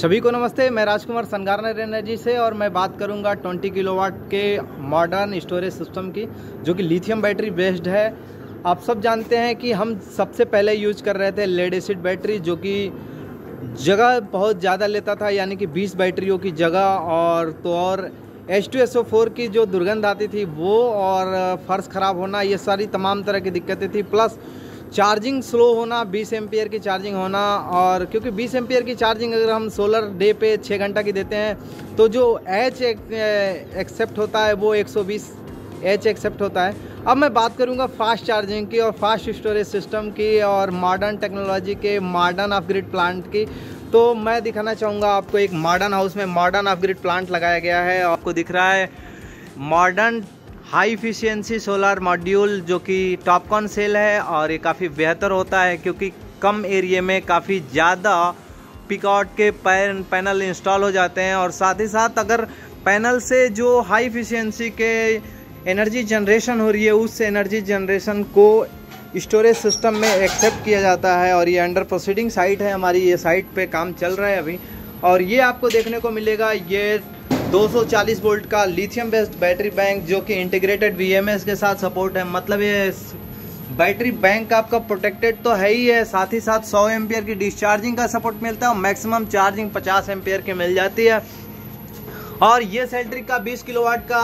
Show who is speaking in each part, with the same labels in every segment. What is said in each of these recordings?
Speaker 1: सभी को नमस्ते। मैं राजकुमार सनगार्नर एनर्जी से और मैं बात करूंगा 20 किलोवाट के मॉडर्न स्टोरेज सिस्टम की, जो कि लिथियम बैटरी बेस्ड है। आप सब जानते हैं कि हम सबसे पहले यूज कर रहे थे लेड एसिड बैटरी, जो कि जगह बहुत ज़्यादा लेता था, यानी कि 20 बैटरियों की जगह। और H2SO4 की जो दुर्गंध आती थी वो, और फर्श ख़राब होना, ये सारी तमाम तरह की दिक्कतें थी। प्लस चार्जिंग स्लो होना, 20 एम्पियर की चार्जिंग होना। और क्योंकि 20 एम्पियर की चार्जिंग अगर हम सोलर डे पे 6 घंटा की देते हैं तो जो H एक्सेप्ट होता है वो 120 H एक्सेप्ट होता है। अब मैं बात करूंगा फास्ट चार्जिंग की और फास्ट स्टोरेज सिस्टम की और मॉडर्न टेक्नोलॉजी के मॉडर्न ऑफ ग्रिड प्लांट की। तो मैं दिखाना चाहूँगा आपको एक मॉडर्न हाउस में मॉडर्न ऑफ ग्रिड प्लांट लगाया गया है। आपको दिख रहा है modern high efficiency solar module, जो कि टॉपकॉन सेल है। और ये काफ़ी बेहतर होता है क्योंकि कम एरिया में काफ़ी ज़्यादा पिकआउट के पैनल इंस्टॉल हो जाते हैं। और साथ ही साथ अगर पैनल से जो हाई इफिशियंसी के एनर्जी जनरेशन हो रही है, उस एनर्जी जनरेशन को स्टोरेज सिस्टम में एक्सेप्ट किया जाता है। और ये अंडर प्रोसीडिंग साइट है हमारी, ये साइट पे काम चल रहा है अभी। और ये आपको देखने को मिलेगा ये 240 वोल्ट का लिथियम बेस्ड बैटरी बैंक, जो कि इंटीग्रेटेड VMS के साथ सपोर्ट है। मतलब ये बैटरी बैंक आपका प्रोटेक्टेड तो है ही है, साथ ही साथ 100 एम्पियर की डिस्चार्जिंग का सपोर्ट मिलता है और मैक्सिमम चार्जिंग 50 एम्पियर की मिल जाती है। और ये सेल्ट्रिक का 20 किलोवाट का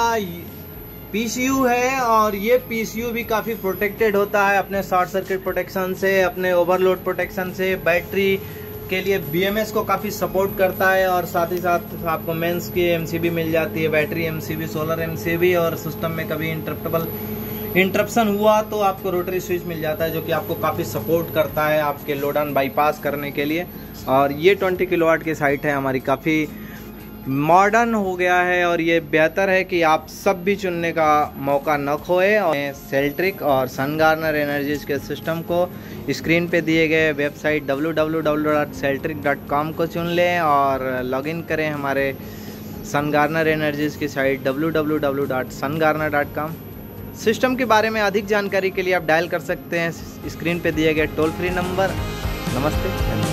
Speaker 1: PCU है, और ये PCU भी काफ़ी प्रोटेक्टेड होता है अपने शॉर्ट सर्किट प्रोटेक्शन से, अपने ओवरलोड प्रोटेक्शन से। बैटरी के लिए BMS को काफ़ी सपोर्ट करता है। और साथ ही साथ आपको मेंस की MCB मिल जाती है, बैटरी MCB, सोलर MCB। और सिस्टम में कभी इंटरप्शन हुआ तो आपको रोटरी स्विच मिल जाता है, जो कि आपको काफ़ी सपोर्ट करता है आपके लोड ऑन बाईपास करने के लिए। और ये 20 किलोवाट की साइट है हमारी, काफ़ी मॉडर्न हो गया है। और ये बेहतर है कि आप सब भी चुनने का मौका न खोए। और सेल्ट्रिक और सनगार्नर एनर्जीज के सिस्टम को स्क्रीन पे दिए गए वेबसाइट www.celtric.com को चुन लें और लॉगिन करें हमारे सनगार्नर एनर्जीज की साइट www.sungarner.com। सिस्टम के बारे में अधिक जानकारी के लिए आप डायल कर सकते हैं स्क्रीन पे दिए गए टोल फ्री नंबर। नमस्ते।